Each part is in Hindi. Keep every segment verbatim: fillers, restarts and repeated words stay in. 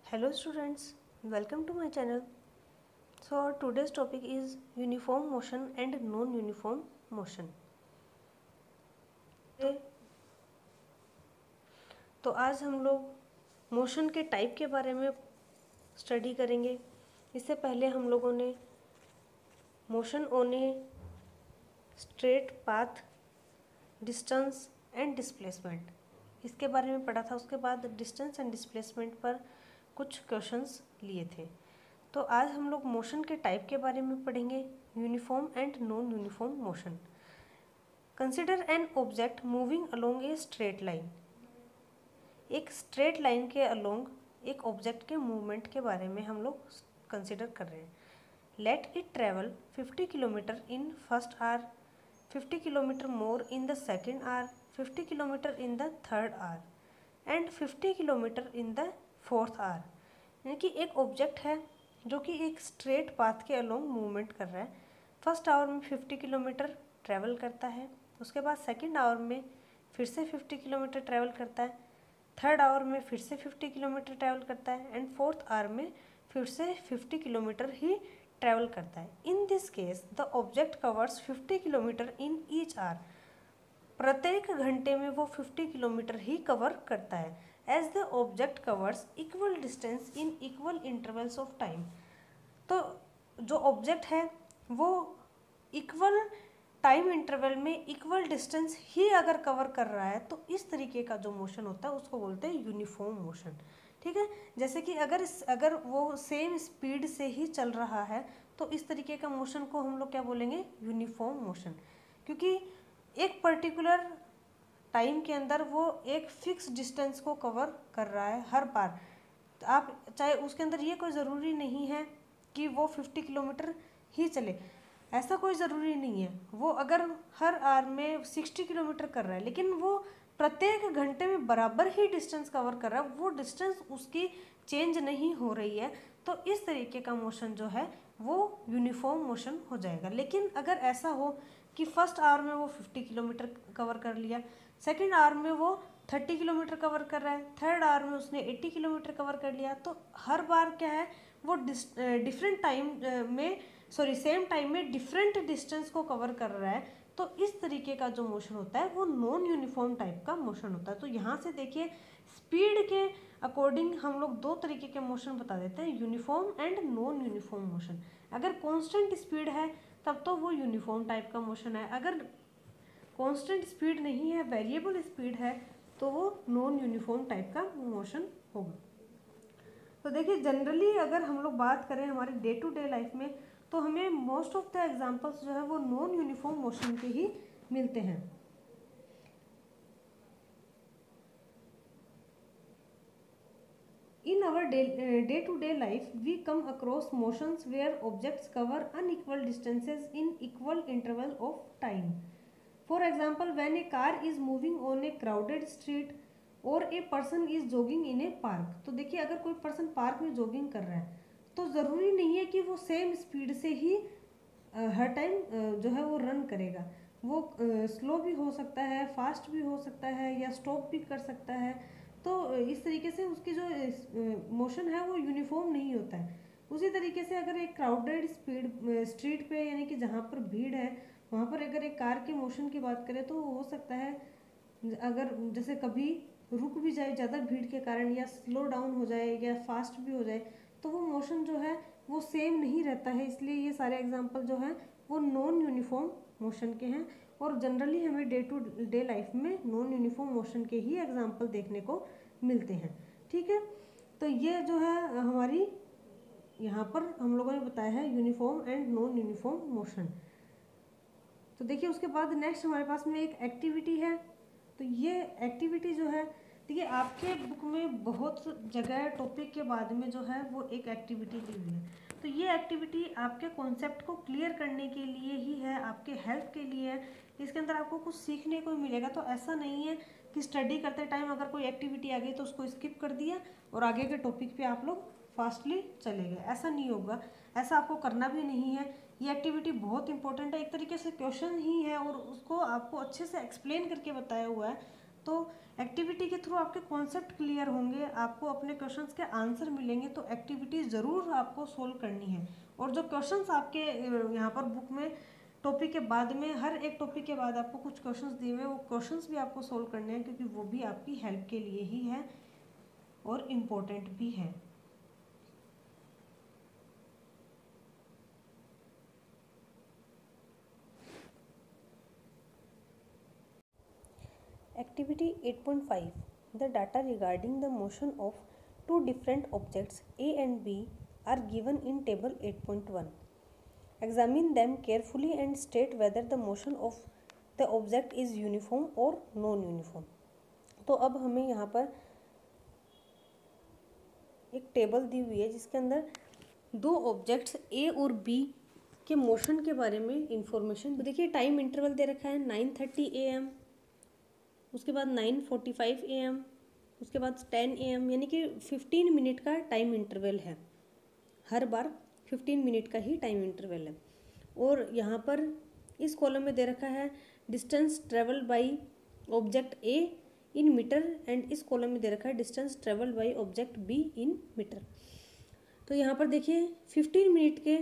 Hello students, welcome to my channel. So our today's topic is uniform motion and non-uniform motion. तो आज हम लोग मोशन के टाइप के बारे में स्टडी करेंगे। इससे पहले हम लोगों ने motion on a straight path, distance and displacement इसके बारे में पढ़ा था। उसके बाद डिस्टेंस एंड डिस्प्लेसमेंट पर कुछ क्वेश्चंस लिए थे। तो आज हम लोग मोशन के टाइप के बारे में पढ़ेंगे, uniform and non uniform motion. Consider an object moving along a straight line. एक स्ट्रेट लाइन के अलोंग एक ऑब्जेक्ट के मूवमेंट के बारे में हम लोग कंसिडर कर रहे हैं। Let it travel fifty kilometre in first hour, fifty kilometre more in the second hour, fifty kilometre in the third hour and fifty kilometre in the fourth hour. यानी कि एक ऑब्जेक्ट है जो कि एक स्ट्रेट पाथ के अलोंग मूवमेंट कर रहा है। फर्स्ट आवर में फिफ्टी किलोमीटर ट्रैवल करता है, उसके बाद सेकंड आवर में फिर से फिफ्टी किलोमीटर ट्रैवल करता है, थर्ड आवर में फिर से फिफ्टी किलोमीटर ट्रैवल करता है एंड फोर्थ आवर में फिर से फिफ्टी किलोमीटर ही ट्रैवल करता है। In this case the object covers fifty kilometre in each hour. प्रत्येक घंटे में वो फिफ्टी किलोमीटर ही कवर करता है। As the object covers equal distance in equal intervals of time. तो जो ऑब्जेक्ट है वो इक्वल टाइम इंटरवल में इक्वल डिस्टेंस ही अगर कवर कर रहा है तो इस तरीके का जो मोशन होता है उसको बोलते हैं यूनिफॉर्म मोशन। ठीक है, जैसे कि अगर अगर वो सेम स्पीड से ही चल रहा है तो इस तरीके का मोशन को हम लोग क्या बोलेंगे, यूनिफॉर्म मोशन। क्योंकि एक पर्टिकुलर टाइम के अंदर वो एक फिक्स डिस्टेंस को कवर कर रहा है हर बार। आप चाहे उसके अंदर ये कोई ज़रूरी नहीं है कि वो फिफ्टी किलोमीटर ही चले, ऐसा कोई ज़रूरी नहीं है। वो अगर हर आवर में सिक्सटी किलोमीटर कर रहा है लेकिन वो प्रत्येक घंटे में बराबर ही डिस्टेंस कवर कर रहा है, वो डिस्टेंस उसकी चेंज नहीं हो रही है, तो इस तरीके का मोशन जो है वो यूनिफॉर्म मोशन हो जाएगा। लेकिन अगर ऐसा हो कि फर्स्ट आवर में वो फिफ्टी किलोमीटर कवर कर लिया, सेकेंड आवर में वो थर्टी किलोमीटर कवर कर रहा है, थर्ड आवर में उसने एट्टी किलोमीटर कवर कर लिया, तो हर बार क्या है वो डिफरेंट टाइम में सॉरी सेम टाइम में डिफरेंट डिस्टेंस को कवर कर रहा है। तो इस तरीके का जो मोशन होता है वो नॉन यूनिफॉर्म टाइप का मोशन होता है। तो यहाँ से देखिए स्पीड के अकॉर्डिंग हम लोग दो तरीके के मोशन बता देते हैं, uniform and non uniform motion. अगर कांस्टेंट स्पीड है तब तो वो यूनिफॉर्म टाइप का मोशन है, अगर कांस्टेंट स्पीड नहीं है, वेरिएबल स्पीड है, तो वो नॉन यूनिफॉर्म टाइप का मोशन होगा। तो देखिए जनरली अगर हम लोग बात करें हमारे डे टू डे लाइफ में तो हमें मोस्ट ऑफ द एग्जांपल्स जो है वो नॉन यूनिफॉर्म मोशन के ही मिलते हैं। In our day to day life, we come across motions where objects cover unequal distances in equal interval of time. For example, when a car is moving on a crowded street और a person is jogging in a park। तो देखिए अगर कोई पर्सन पार्क में जॉगिंग कर रहा है तो ज़रूरी नहीं है कि वो सेम स्पीड से ही हर टाइम जो है वो रन करेगा। वो स्लो भी हो सकता है, फास्ट भी हो सकता है या स्टॉप भी कर सकता है। तो इस तरीके से उसकी जो मोशन है वो यूनिफॉर्म नहीं होता है। उसी तरीके से अगर एक क्राउडेड स्पीड स्ट्रीट पे यानी कि जहाँ पर भीड़ है वहाँ पर अगर एक कार के मोशन की बात करें तो हो सकता है अगर जैसे कभी रुक भी जाए ज़्यादा भीड़ के कारण या स्लो डाउन हो जाए या फास्ट भी हो जाए तो वो मोशन जो है वो सेम नहीं रहता है। इसलिए ये सारे एग्जांपल जो हैं वो नॉन यूनिफॉर्म मोशन के हैं और जनरली हमें डे टू डे लाइफ में नॉन यूनिफॉर्म मोशन के ही एग्जांपल देखने को मिलते हैं। ठीक है, तो ये जो है हमारी यहाँ पर हम लोगों ने बताया है uniform and non uniform motion. तो देखिए उसके बाद नेक्स्ट हमारे पास में एक एक्टिविटी है। तो ये एक्टिविटी जो है देखिए आपके बुक में बहुत जगह टॉपिक के बाद में जो है वो एक एक्टिविटी दी हुई है। तो ये एक्टिविटी आपके कॉन्सेप्ट को क्लियर करने के लिए ही है, आपके हेल्प के लिए है। इसके अंदर आपको कुछ सीखने को मिलेगा। तो ऐसा नहीं है कि स्टडी करते टाइम अगर कोई एक्टिविटी आ गई तो उसको स्किप कर दिया और आगे के टॉपिक पे आप लोग फास्टली चले गए, ऐसा नहीं होगा, ऐसा आपको करना भी नहीं है। ये एक्टिविटी बहुत इंपॉर्टेंट है, एक तरीके से क्वेश्चन ही है और उसको आपको अच्छे से एक्सप्लेन करके बताया हुआ है। तो एक्टिविटी के थ्रू आपके कॉन्सेप्ट क्लियर होंगे, आपको अपने क्वेश्चंस के आंसर मिलेंगे, तो एक्टिविटी ज़रूर आपको सोल्व करनी है। और जो क्वेश्चंस आपके यहाँ पर बुक में टॉपिक के बाद में, हर एक टॉपिक के बाद आपको कुछ क्वेश्चंस दिए हुए हैं, वो क्वेश्चंस भी आपको सोल्व करने हैं, क्योंकि वो भी आपकी हेल्प के लिए ही है और इम्पोर्टेंट भी है। Activity eight point five. The data regarding the motion of two different objects A and B are given in table eight point one. Examine them carefully and state whether the motion of the object is uniform or non-uniform. तो अब हमें यहाँ पर एक टेबल दी हुई है जिसके अंदर दो ऑब्जेक्ट्स A और B के मोशन के बारे में इंफॉर्मेशन। देखिए टाइम इंटरवल दे रखा है नाइन थर्टी ए एम, उसके बाद nine forty five A M, उसके बाद टेन ए एम, यानी कि फिफ्टीन मिनट का टाइम इंटरवल है। हर बार फिफ्टीन मिनट का ही टाइम इंटरवल है। और यहाँ पर इस कॉलम में दे रखा है distance travel by object A in metre, and इस कॉलम में दे रखा है distance travel by object B in metre. तो यहाँ पर देखिए फिफ्टीन मिनट के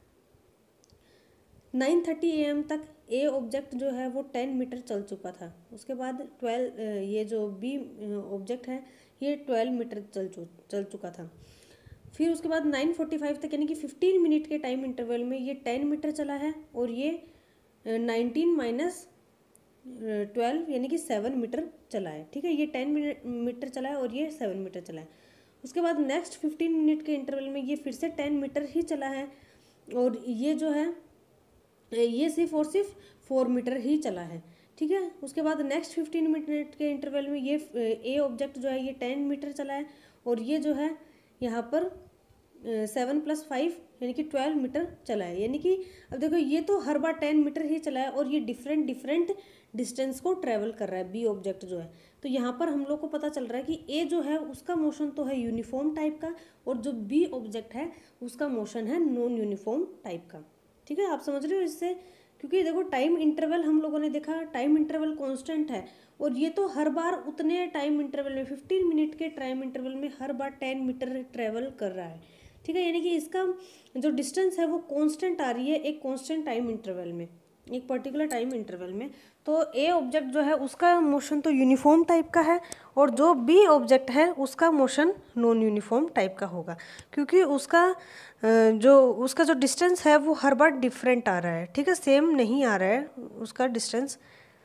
नाइन थर्टी ए एम तक ए ऑब्जेक्ट जो है वो टेन मीटर चल चुका था। उसके बाद ट्वेल्व ये जो बी ऑब्जेक्ट है ये ट्वेल्व मीटर चल चु चल चुका था। फिर उसके बाद नाइन फोर्टी फाइव तक यानी कि फिफ्टीन मिनट के टाइम इंटरवल में ये टेन मीटर चला है, और ये नाइनटीन माइनस ट्वेल्व यानी कि सेवन मीटर चला है। ठीक है, ये टेन मीटर चला है और ये सेवन मीटर चला है। उसके बाद नेक्स्ट फिफ्टीन मिनट के इंटरवल में ये फिर से टेन मीटर ही चला है, और ये जो है ये सिर्फ और सिर्फ फोर मीटर ही चला है। ठीक है, उसके बाद नेक्स्ट फिफ्टीन मिनट के इंटरवल में ये ए ऑब्जेक्ट जो है ये टेन मीटर चला है, और ये जो है यहाँ पर सेवन प्लस फाइव यानी कि ट्वेल्व मीटर चला है। यानी कि अब देखो ये तो हर बार टेन मीटर ही चला है, और ये डिफरेंट डिफरेंट डिस्टेंस को ट्रेवल कर रहा है बी ऑब्जेक्ट जो है। तो यहाँ पर हम लोग को पता चल रहा है कि ए जो है उसका मोशन तो है यूनिफॉर्म टाइप का, और जो बी ऑब्जेक्ट है उसका मोशन है नॉन यूनिफॉर्म टाइप का। ठीक है, आप समझ रहे हो इससे, क्योंकि देखो टाइम इंटरवल हम लोगों ने देखा टाइम इंटरवल कांस्टेंट है, और ये तो हर बार उतने टाइम इंटरवल में फिफ्टीन मिनट के टाइम इंटरवल में हर बार टेन मीटर ट्रेवल कर रहा है। ठीक है, यानी कि इसका जो डिस्टेंस है वो कांस्टेंट आ रही है एक कांस्टेंट टाइम इंटरवल में, एक पर्टिकुलर टाइम इंटरवल में। तो ए ऑब्जेक्ट जो है उसका मोशन तो यूनिफॉर्म टाइप का है, और जो बी ऑब्जेक्ट है उसका मोशन नॉन यूनिफॉर्म टाइप का होगा, क्योंकि उसका जो उसका जो डिस्टेंस है वो हर बार डिफरेंट आ रहा है। ठीक है, सेम नहीं आ रहा है उसका डिस्टेंस।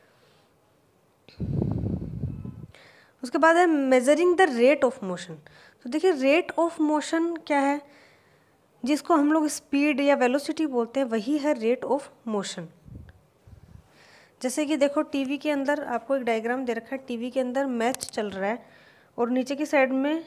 उसके बाद है measuring the rate of motion. तो देखिए रेट ऑफ मोशन क्या है, जिसको हम लोग स्पीड या वेलोसिटी बोलते हैं, वही है रेट ऑफ मोशन। जैसे कि देखो टीवी के अंदर आपको एक डायग्राम दे रखा है, टीवी के अंदर मैच चल रहा है, और नीचे की साइड में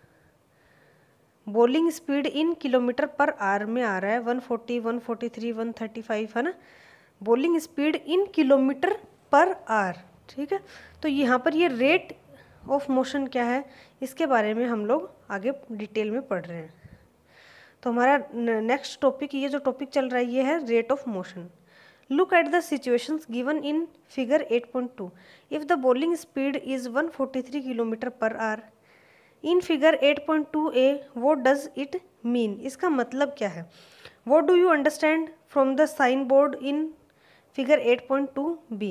bowling speed in kilometre per hour में आ रहा है one forty, one forty three, one thirty five, है ना। Bowling speed in kilometre per hour. ठीक है, तो यहाँ पर ये रेट ऑफ मोशन क्या है इसके बारे में हम लोग आगे डिटेल में पढ़ रहे हैं। तो हमारा नेक्स्ट टॉपिक, ये जो टॉपिक चल रहा है ये है rate of motion. Look at the situations given in figure eight point two. If the bowling speed is one forty-three kilometer per hour, in figure eight point two A, what does it mean? इसका मतलब क्या है? What do you understand from the signboard in figure eight point two B?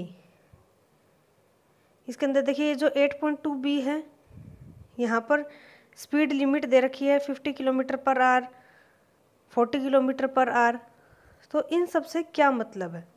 इसके अंदर देखिए ये जो eight point two B है, यहाँ पर स्पीड लिमिट दे रखी है fifty kilometre per hour, forty kilometre per hour. तो इन सब से क्या मतलब है?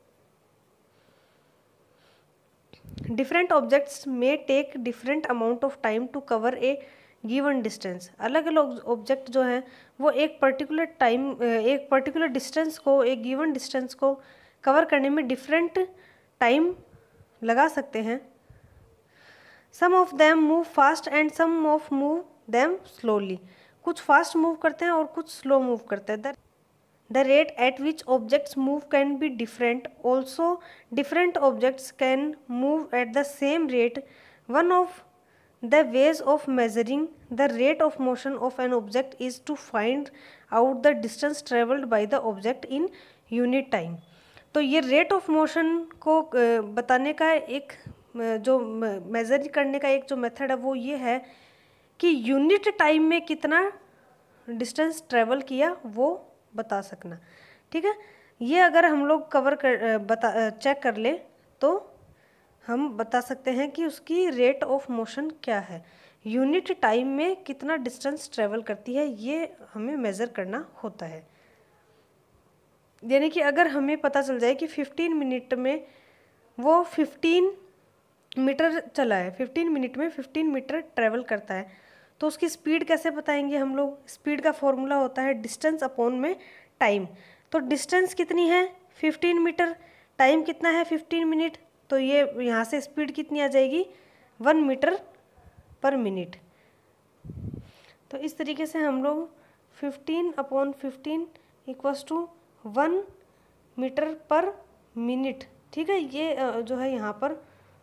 डिफरेंट ऑब्जेक्ट्स में take different amount of time to cover a given distance. अलग अलग ऑब्जेक्ट जो हैं वो एक पर्टिकुलर टाइम, एक पर्टिकुलर डिस्टेंस को, एक गिवन डिस्टेंस को कवर करने में डिफरेंट टाइम लगा सकते हैं। Some of them move fast and some of move them slowly. कुछ फास्ट मूव करते हैं और कुछ स्लो मूव करते हैं। The rate at which objects move can be different. Also, different objects can move at the same rate. One of the ways of measuring the rate of motion of an object is to find out the distance traveled by the object in unit time. तो ये rate of motion को बताने का एक जो मेज़र करने का एक जो मेथड है वो ये है कि यूनिट टाइम में कितना डिस्टेंस ट्रेवल किया वो बता सकना। ठीक है, ये अगर हम लोग कवर कर बता चेक कर ले तो हम बता सकते हैं कि उसकी रेट ऑफ मोशन क्या है, यूनिट टाइम में कितना डिस्टेंस ट्रेवल करती है, ये हमें मेज़र करना होता है। यानी कि अगर हमें पता चल जाए कि फिफ्टीन मिनट में वो फिफ्टीन मीटर चला है, फिफ्टीन मिनट में फिफ्टीन मीटर ट्रेवल करता है, तो उसकी स्पीड कैसे बताएंगे हम लोग? स्पीड का फॉर्मूला होता है डिस्टेंस अपॉन में टाइम। तो डिस्टेंस कितनी है? फिफ्टीन मीटर, टाइम कितना है? फिफ्टीन मिनट, तो ये यहाँ से स्पीड कितनी आ जाएगी? One metre per minute. तो इस तरीके से हम लोग fifteen upon fifteen equals to one metre per minute, ठीक है, ये जो है यहाँ पर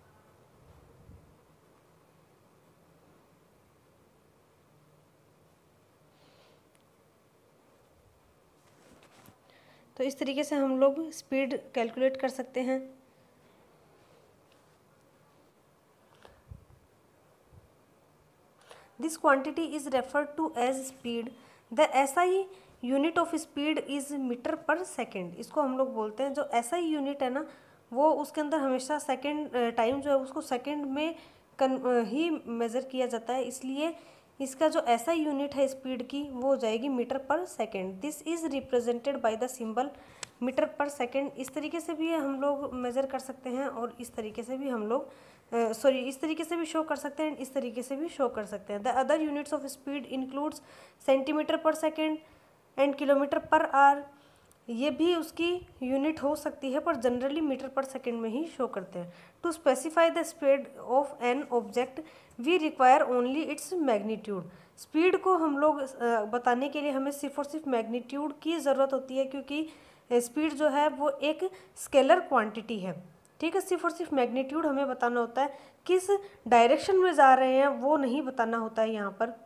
तो इस तरीके से हम लोग स्पीड कैलकुलेट कर सकते हैं। This quantity is referred to as speed, the SI unit of speed is metre per second. इसको हम लोग बोलते हैं, जो एसआई यूनिट है ना वो उसके अंदर हमेशा सेकेंड टाइम जो है उसको सेकेंड में कन ही मेज़र किया जाता है, इसलिए इसका जो एसआई यूनिट है स्पीड की वो हो जाएगी metre per second. This is represented by the symbol metre per second. इस तरीके से भी हम लोग मेज़र कर सकते हैं और इस तरीके से भी हम लोग सॉरी uh, इस तरीके से भी शो कर सकते हैं, इस तरीके से भी शो कर सकते हैं। The other units of speed includes centimetre per second and kilometre per hour. ये भी उसकी यूनिट हो सकती है पर जनरली मीटर पर सेकेंड में ही शो करते हैं। To specify the speed of an object we require only its magnitude. Speed को हम लोग बताने के लिए हमें सिर्फ और सिर्फ मैग्नीट्यूड की ज़रूरत होती है, क्योंकि स्पीड जो है वो एक स्केलर क्वांटिटी है। ठीक है, सिर्फ और सिर्फ मैग्नीट्यूड हमें बताना होता है, किस डायरेक्शन में जा रहे हैं वो नहीं बताना होता है यहाँ पर।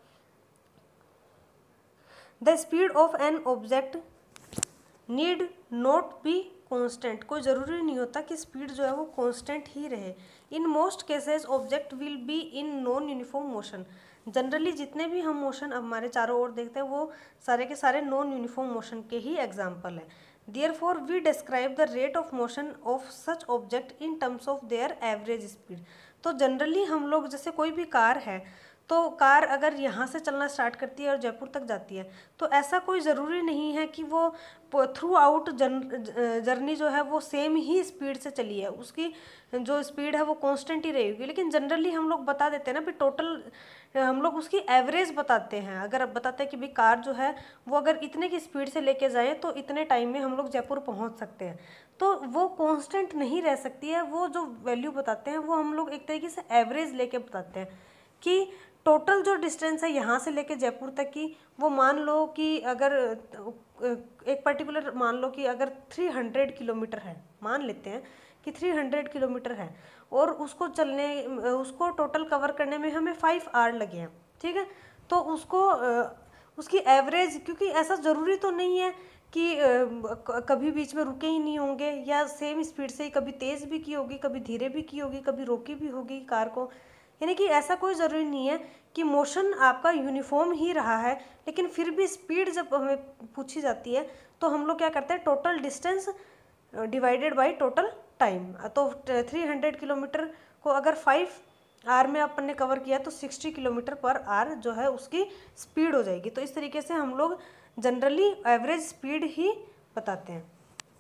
The speed of an object need not be constant. कोई ज़रूरी नहीं होता कि स्पीड जो है वो कॉन्स्टेंट ही रहे। In most cases object will be in non uniform motion. Generally जितने भी हम मोशन हमारे चारों ओर देखते हैं वो सारे के सारे नॉन यूनिफॉर्म मोशन के ही एग्जाम्पल है। Therefore we describe the rate of motion of such object in terms of their average speed. तो जनरली हम लोग, जैसे कोई भी कार है तो कार अगर यहाँ से चलना स्टार्ट करती है और जयपुर तक जाती है, तो ऐसा कोई ज़रूरी नहीं है कि वो थ्रू आउट जर्नी जो है वो सेम ही स्पीड से चली है, उसकी जो स्पीड है वो कांस्टेंट ही रहेगी। लेकिन जनरली हम लोग बता देते हैं ना भी टोटल, हम लोग उसकी एवरेज बताते हैं। अगर अब बताते हैं कि भाई कार जो है वो अगर इतने की स्पीड से लेके जाए तो इतने टाइम में हम लोग जयपुर पहुंच सकते हैं, तो वो कांस्टेंट नहीं रह सकती है। वो जो वैल्यू बताते हैं वो हम लोग एक तरीके से एवरेज लेके बताते हैं कि टोटल जो डिस्टेंस है यहाँ से लेके जयपुर तक की, वो मान लो कि अगर एक पर्टिकुलर मान लो कि अगर तीन सौ किलोमीटर है, मान लेते हैं कि तीन सौ किलोमीटर है और उसको चलने उसको टोटल कवर करने में हमें फाइव आवर लगे हैं। ठीक है, तो उसको उसकी एवरेज, क्योंकि ऐसा ज़रूरी तो नहीं है कि कभी बीच में रुके ही नहीं होंगे या सेम स्पीड से ही कभी तेज़ भी की होगी, कभी धीरे भी की होगी, कभी रोकी भी होगी कार को। यानी कि ऐसा कोई ज़रूरी नहीं है कि मोशन आपका यूनिफॉर्म ही रहा है, लेकिन फिर भी स्पीड जब हमें पूछी जाती है तो हम लोग क्या करते हैं, total distance divided by total time. तो तीन सौ किलोमीटर को अगर फाइव आवर में अपन ने कवर किया तो साठ किलोमीटर पर आवर जो है उसकी स्पीड हो जाएगी। तो इस तरीके से हम लोग जनरली एवरेज स्पीड ही बताते हैं।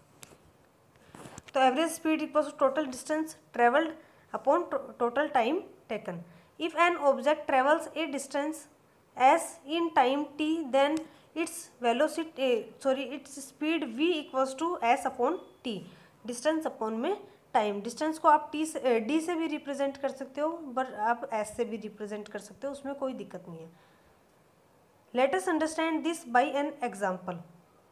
तो average speed equals total distance travelled upon total time taken. If an object travels a distance s in time t, then its velocity uh, sorry its speed v equals to s upon t. distance upon में टाइम, डिस्टेंस को आप t से d से भी रिप्रेजेंट कर सकते हो, बट आप s से भी रिप्रेजेंट कर सकते हो, उसमें कोई दिक्कत नहीं है। Let us understand this by an example.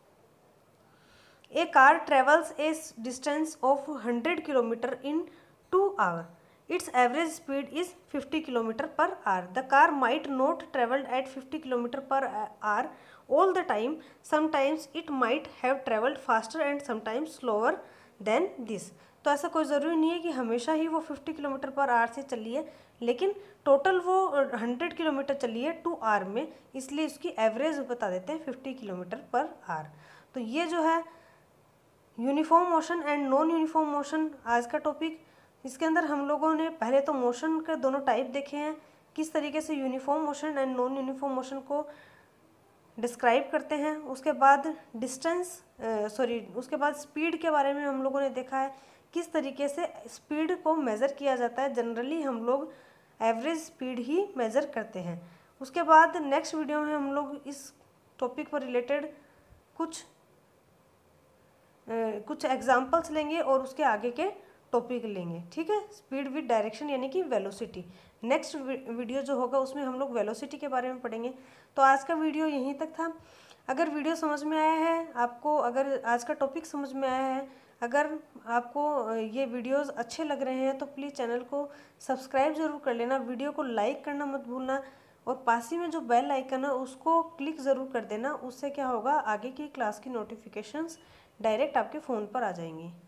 A car travels a distance of one hundred kilometers in two hours. Its average speed is fifty kilometers per hour. The car might not travel at fifty kilometers per hour all the time. Sometimes it might have traveled faster and sometimes slower than this. तो ऐसा कोई ज़रूरी नहीं है कि हमेशा ही वो फिफ्टी किलोमीटर पर आवर से चली है, लेकिन टोटल वो हंड्रेड किलोमीटर चली है टू आवर में, इसलिए उसकी एवरेज बता देते हैं फिफ्टी किलोमीटर पर आवर। तो ये जो है uniform motion and non uniform motion आज का टॉपिक। इसके अंदर हम लोगों ने पहले तो मोशन के दोनों टाइप देखे हैं, किस तरीके से uniform motion and non uniform motion को डिस्क्राइब करते हैं। उसके बाद डिस्टेंस सॉरी उसके बाद स्पीड के बारे में हम लोगों ने देखा है, किस तरीके से स्पीड को मेज़र किया जाता है। जनरली हम लोग एवरेज स्पीड ही मेज़र करते हैं। उसके बाद नेक्स्ट वीडियो में हम लोग इस टॉपिक पर रिलेटेड कुछ Uh, कुछ एग्जाम्पल्स लेंगे और उसके आगे के टॉपिक लेंगे, ठीक है। स्पीड विद डायरेक्शन यानी कि वेलोसिटी। नेक्स्ट वीडियो जो होगा उसमें हम लोग वेलोसिटी के बारे में पढ़ेंगे। तो आज का वीडियो यहीं तक था। अगर वीडियो समझ में आया है आपको, अगर आज का टॉपिक समझ में आया है, अगर आपको ये वीडियोस अच्छे लग रहे हैं तो प्लीज़ चैनल को सब्सक्राइब ज़रूर कर लेना, वीडियो को लाइक करना मत भूलना, और पास ही में जो बेल आइकन है उसको क्लिक ज़रूर कर देना। उससे क्या होगा, आगे की क्लास की नोटिफिकेशंस डायरेक्ट आपके फ़ोन पर आ जाएंगी।